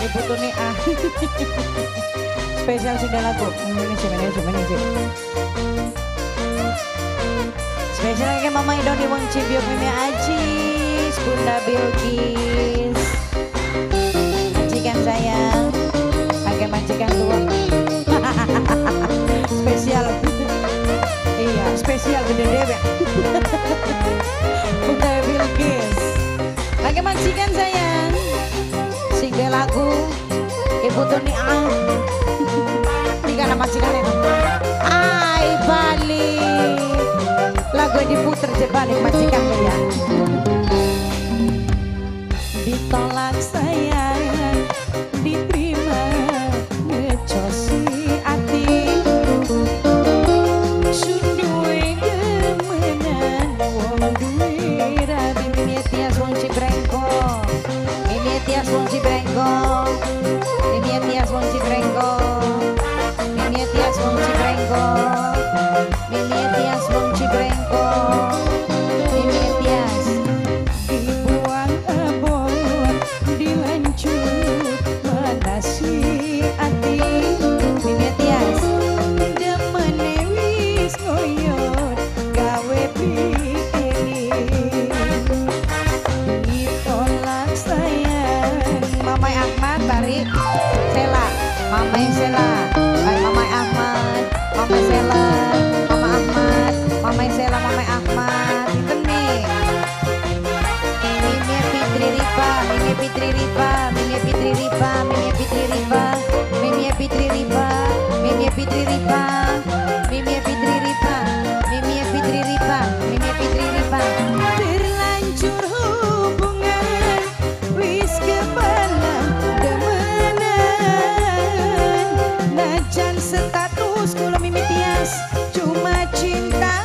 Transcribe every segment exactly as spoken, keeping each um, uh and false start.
Ibu Tuni ah. Spesial sudah lagu. Ini sih, ini sih, ini sih. Spesial ke Mama Idoni Wong Cibiok Mimi Ajis, Bunda Bilkis. Majikan sayang, pakai majikan tua. Spesial. Iya, spesial gede dewe. Bunda Bilkis. Pakai majikan sayang. Single lagu Ibu Tuni ah. Tiga nama majikan itu. Ai balik. Lagu diputer je balik majikan ya. Ditolak sayang, diterima ngecosi ati. Sunduwe gemenan wong duwe rabi mimi tias wong cibrengko. Mimi tias wong cibrengko. Mimi tias wong cibrengko. Mimi tias wong cibrengko. Mimi tias wong cibrengko. Mimi tias dibuang abot dilanjut manasi ati. Mimi tias demene wis ngoyot gawe pikirin. Ditolak sayang Mamai Ahmad tarik Sela. Mamai Sela. Hai Mamai Ahmad. Mamai Sela. Mama Ahmad. Mamai Sela. Mamai Ahmad. Itu nih. Mimi Fitri Rifa. Mimi Fitri Rifa. Mimi Fitri Rifa. Mimi Fitri Rifa. Mimi Fitri Rifa. Mimi Fitri Rifa. Mimi Fitri Rifa. Mimi Fitri Rifa. Mimi Fitri Rifa. Terlanjur hubungan wis kepala demenan. Najan status kula Mimi tias cuma cinta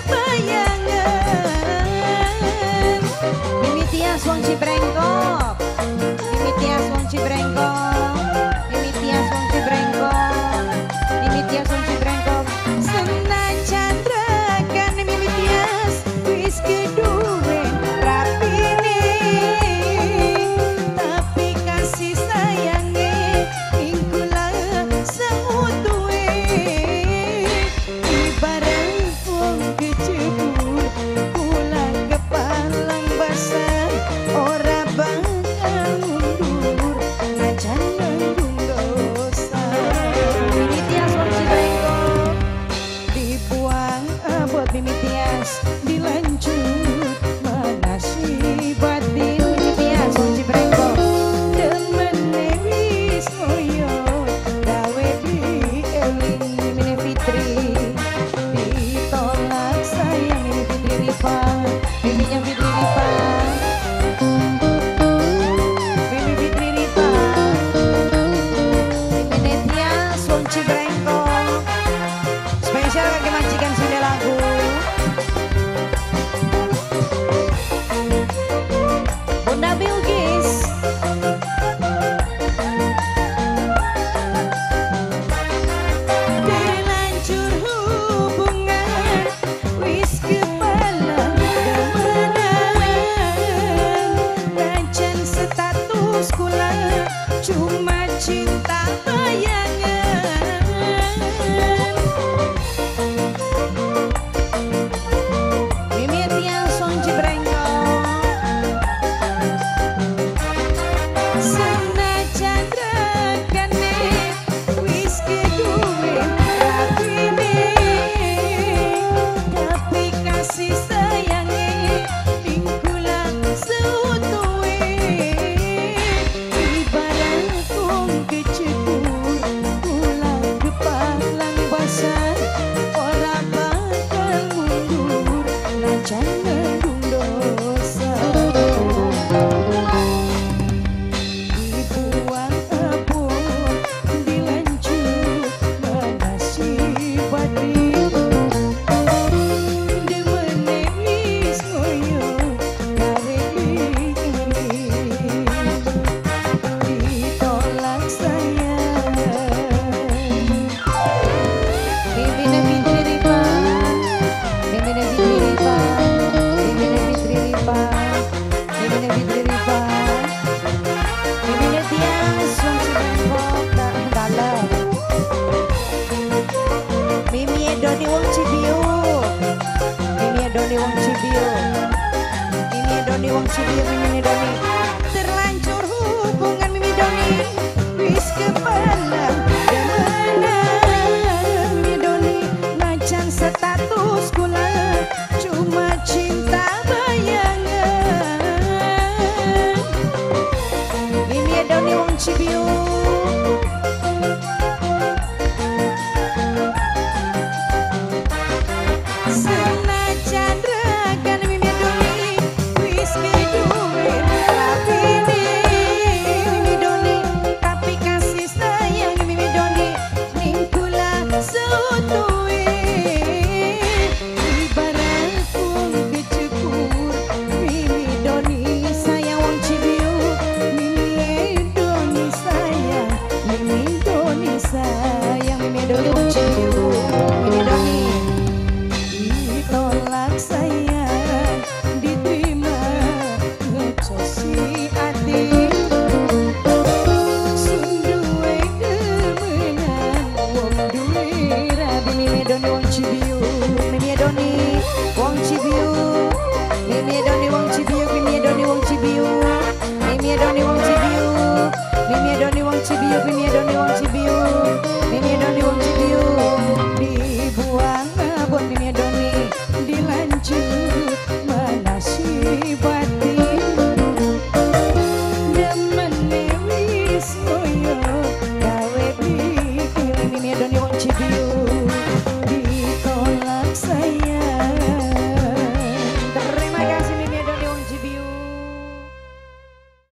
bayangan. Mimi tias wong cibrengkok. Mimi tias wong cibrengkok. Mimi tias wong cibrengkok. Mimi tias wong cibrengkok. Senajan rekan Mimi tias wis keduwen rapine. Tapi kasih sayangnya ingkula seutuhe. Ibarat wong kecebur pulang kepalang basah. Ora bakal mundur najan nanggung dosa. Mimi tias wong cibrengkok. Dibuang abot Mimi tias dilanjut manasi batin. Mimi tias wong cibrengkok. Demene wis ngoyot gawe dieling. Mimi Fitri ditolak sayang. Mimi Fitri Rifa. Miminya Fitri Rifa. Mimi Fitri Rifa. Mimi tias wong cibrengkok. Spesial kaki majikan sudah lagu. Bunda Bilkis. Terlanjur hubungan wis kepala demenan. Najan status kula cuma cinta